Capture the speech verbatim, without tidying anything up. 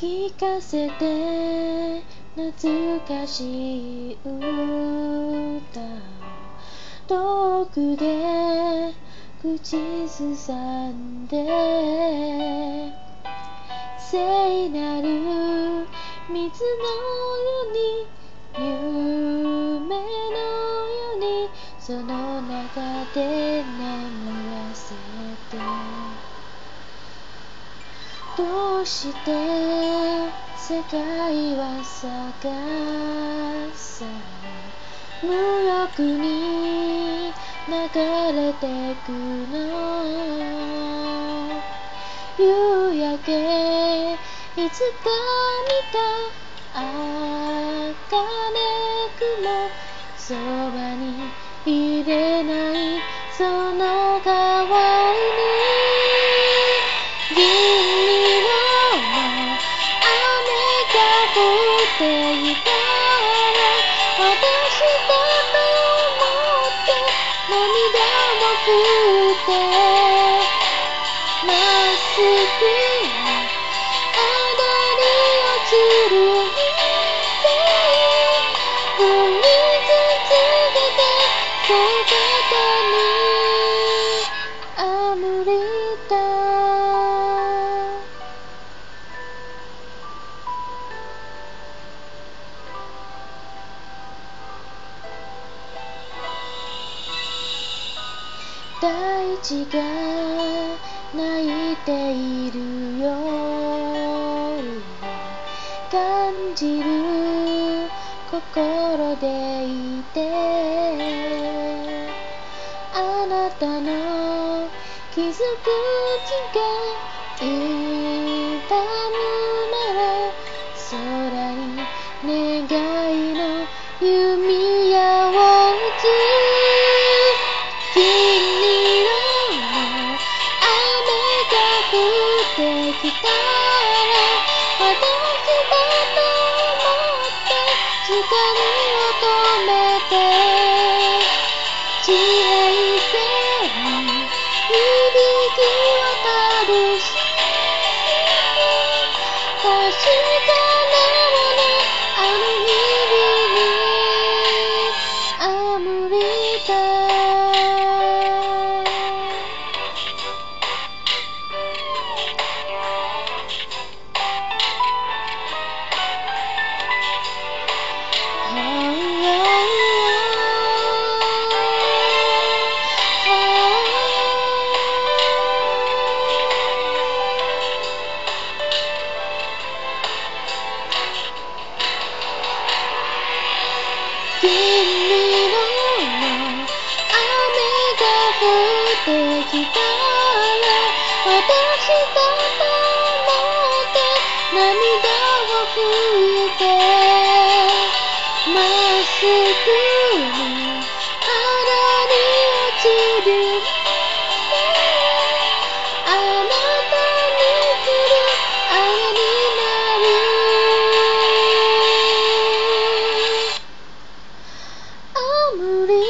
聞かせて懐かしい歌、遠くで口ずさんで、聖なる水のように夢のようにその中で眠らせて、どうして世界は逆さ無欲に流れてくの、夕焼けいつか見た茜雲、そばにいれないその代わりに、銀色の雨が降っていたら、私だと思って涙も拭ってまっすぐにあだに落ちる日々、降り続けてそばにあむりた。大地が泣いている夜を感じる心でいて、あなたの傷口が痛むなら、空に願いの弓矢を撃つ。銀色の雨が降ってきたら、私だと思って光を止めて、地平線に響き渡るし、確かなものあの日々にあむりた。銀色の雨が降ってきたら、私だと思って涙を拭いてまっすぐに肌に落ちる、あなたに来る雨になる。無理